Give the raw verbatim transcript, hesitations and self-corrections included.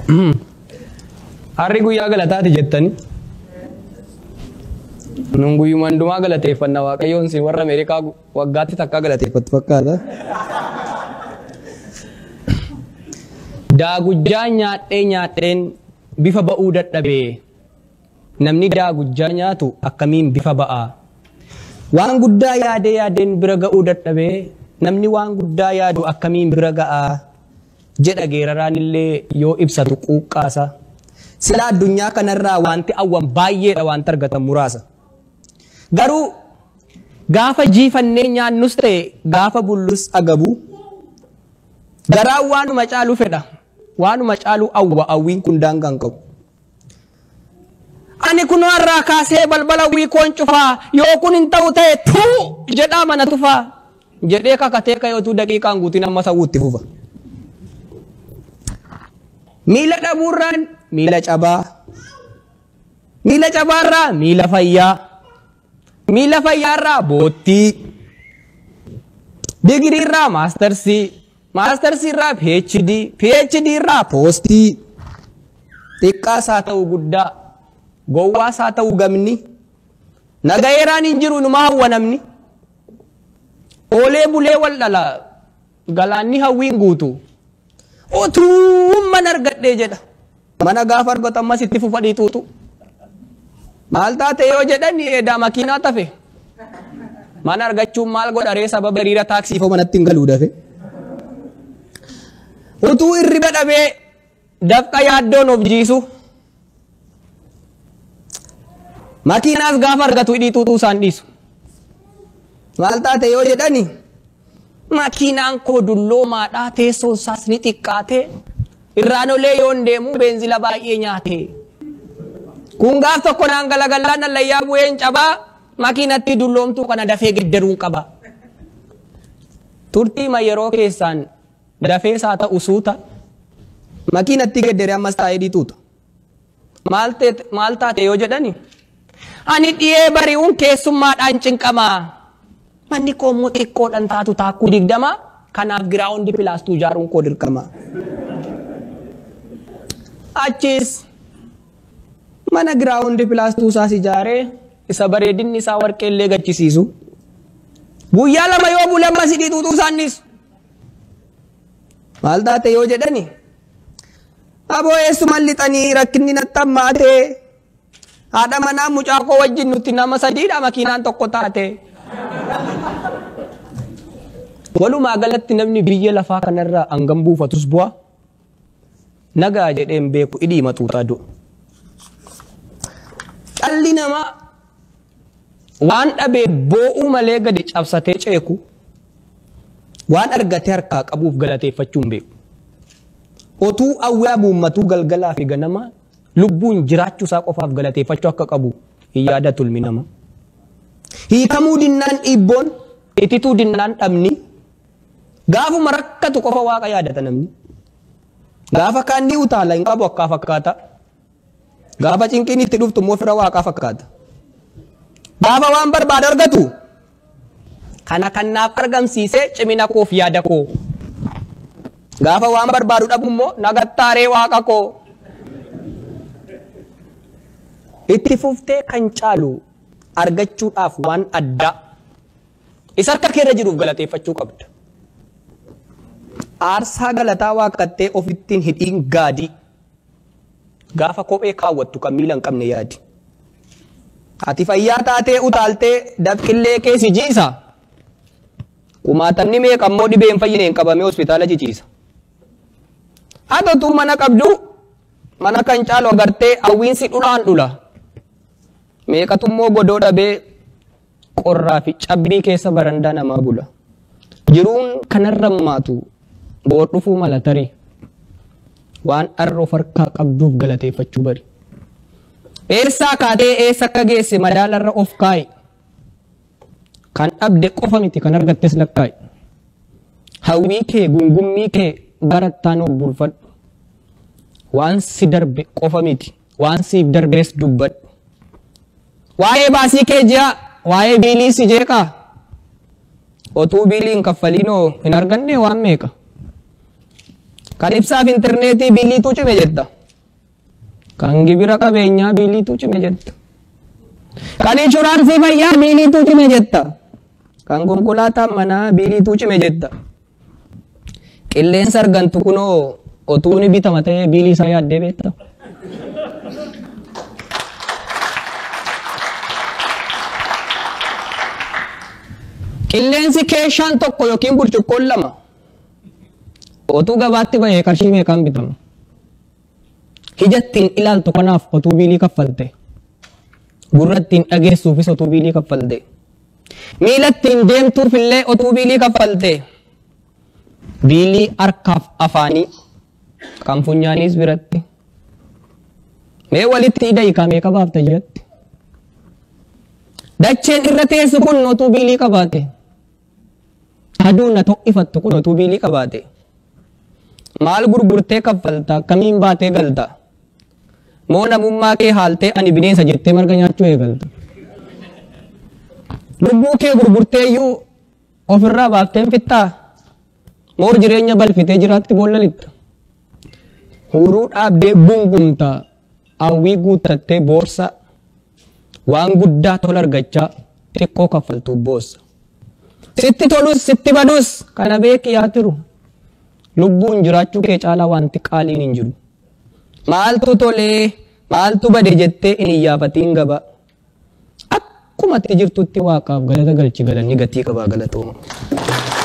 Harri guyyaa galataati jettani. Nun guyyuma hundumaa galateeffanna Waaqayyoon si warra Ameerikaa waggaatti takka galateeffatu fakkaata. Daagujjaa nyaadhee nyaadheen bifa ba'uu dadhabee namni daagujjaa nyaatu akkamiin bifa ba'aa? Waan guddaa yaadee yaadeen bira ga'uu dadhabee namni waan guddaa yaadu akkamiin bira ga'aa jedha geeraraan illee yoo ibsatu quuqqaasa. Sila addunyaa kanarraa wanti awwan baay'eedha waan argatan muraasa. Garuu gaafa jiifannee nyaannus ta'e gaafa bullus agabu garaan waanuma caalu fedha. Waanuma caalu awwa awwiin kun daangaan qabu. Ani kunoo irraa kaasee balbala wii koon cufaa yoo kun hin ta'u ta'e tuu jedhaa mana tufaa jedhee kakatee kayootuu daqiiqaan guutiin amma sawuutti fufa. Miila dhabuurraan miila cabaa, miila cabaarraa miila fayyaa, miila fayyaarraa boottii, digiriirraa maastarsii, maastarsiirraa PhD, PhDirraa poostii, xiqqaas haa ta'u guddaa, gowwaas haa ta'u gamni, nagayeeraan hin jiru numa hawwa namni, oolee bulee wal dhala galaanni hawwiin guutu, otuu mana argadhee jedha. Mana gaafa argatu ammas itti fufadhii tuutu. Maal taate yoo jedhan eedaa makiinaa tafe. Mana argachuun maal godharee sababa hiriira taaksii foo manatti hin galuu dafe. Utuu hirriba dhabee dafqa yaaddoon of jiisu. Makiinaas gaafa argatu hidhii tuutuu isaan dhiisu. Maal taate yoo jedhani makiinaan koo dulloomaadhaa teessoon isaas ni xiqqaate. Irraan olee yoon deemu beenzila baay'ee nyaate. Kun gaaf tokko naan galagalaan allayyaa bu'een cabaa makiinatti dulloomtuu kana dafee gedderuun qaba. Turtiima yeroo keessaan dafee saa ta'u suuta makiinatti gedderee ammas taa'ee dhiituuta. Maal taate yoo jedhani ani dhiyee bari'uun keessummaadhaan cinqamaa. Manni koo immoo xiqqoodhaan taatu taakkuu digdamaa kanaaf giraawundi pilaastuu ijaaruun koo dirqama. Achis mana giraawundi pilaastuu isaas ijaaree isa bareedinni isaa warqee illee gachisiisu. Guyyaa lama yoo bule ammas hidhii tuutuu isaan dhiisu. Maal taate yoo jedhani aboo eessuma lixanii rakkinni natti hammaate haadha manaa mucaa koo wajjin nuti nama sadiidha makiinaan tokko taate. Walumaa galatti namni biyya lafaa kanarraa hangam buufatus bu'a. Nagaa jedheen beeku hidhii maxuutaa du'a. Dhalli namaa waan dhabee boo'uu malee gadi cabsatee ceeku waan argatee harkaa qabuuf galateeffachuun beeku. Otuu awwaa buummatuu galgalaa fi ganama lubbuun jiraachuu isaa qofaaf galateeffachuu akka qabu hin yaadatu ilmi namaa. Hiikamuu dinnaan dhiibboon, itituu dinnaan dhabni gaafuma rakkatu qofa waaqa yaadata namni. Gaafa kaan ni utaala hin qabu akka fakkaata. Gaafa cinqiin itti dhuftu immoo fira waaqaa fakkaata. Gaafa waan barbaadu argatu kana kannaaf argamsiisee cimina koof yaada koo. Gaafa waan barbaadu dhabu immoo nagattaaree waaqa koo. Itti fuftee kan caalu argachuudhaaf waan addaa isa akka keerra jiruuf galateeffachuu qabda. Aarsaa galataa waaqattee ofittiin hidhiin gaadii gaafa kophee kaawwattu kan miila hin qabne yaadi. Ati fayyaa taatee utaaltee dafqillee keessi jiisa. Kumaatamni meeqa immoo dhibee hin fayyine hin qabamee hospitaala ciciisa. Atotuu mana qabdu mana kan caalu agartee hawwiinsi dhulaan dhula. Meeqatu immoo godoo dhabee qorraa fi cabbii keessa barandaa namaa bula. Jiruun kanarra maatu boor dhufuu mala tarii waan arra of harkaa qabduuf galateeffachuu bari. Eessaa kaatee eessa akka geesse madaalarra of kaa'i. Kan dhabde qofa miti kan argattes lakkaa'i. Hawwii kee gungummii kee barattaan of bulfadhu. Waan si darbe qofa miti waan siif darbees dubbadhu. Waa'ee baasii kee ji'a waa'ee biilii si jeeqaa. Otuu biiliin kaffaliinoo hin arganne waan meeqa. Kan ibsaaf intarneetii biiliitu cime jetta. Kan gibira qabeenyaa biiliitu cime jetta. Kan inshuraansii fayyaa biiliitu cime jetta. Kan konkolaataa manaa biiliitu cime jetta. Qilleensa argantu kunoo otuu ni bitama ta'ee biilii isaa yaaddee beekta. Qilleensi keeshaan tokko yookiin burcuqqoon lama otuu gabaatti bahee qarshii meeqaan bitama? Ijattiin ilaaltu kanaaf otuu biilii kaffalte. Gurrattiin dhageessuufis otuu biilii kaffalte. Miilattiin deemtuuf illee otuu biilii kaffalte. Biilii harkaaf afaanii kan funyaaniis biratti. Mee walitti hidhayika meeqa baafta jiratti? Dacheen irra teessu kun otuu biilii qabaate. Aduun na to'ifattu kun otuu biilii qabaate. Maal gurgurtee kaffalta? Kamiin baatee galta? Moo namummaa kee haaltee ani bineensa jettee marga nyaachuu eegalta? Lubbuu kee gurgurtee iyyuu ofirraa baafteen fixxaa? Moo jireenya balfitee jiraatti boollalitta? Huruu dhaabdee bungumta hawwii guuttattee boorsa waan guddaa tola argachaa xiqqoo kaffaltuu boossa. Sitti tolus sitti badus kana beeki yaa tiru. Lubbuun jiraachuu kee caalaa wanti qaaliin hin jiru. Maaltu tolee maaltu bade jettee hin iyyaafatiin gaba. Akkuma itti jirtutti waaqaaf galata galchi galanni gatii qabaa galatooma.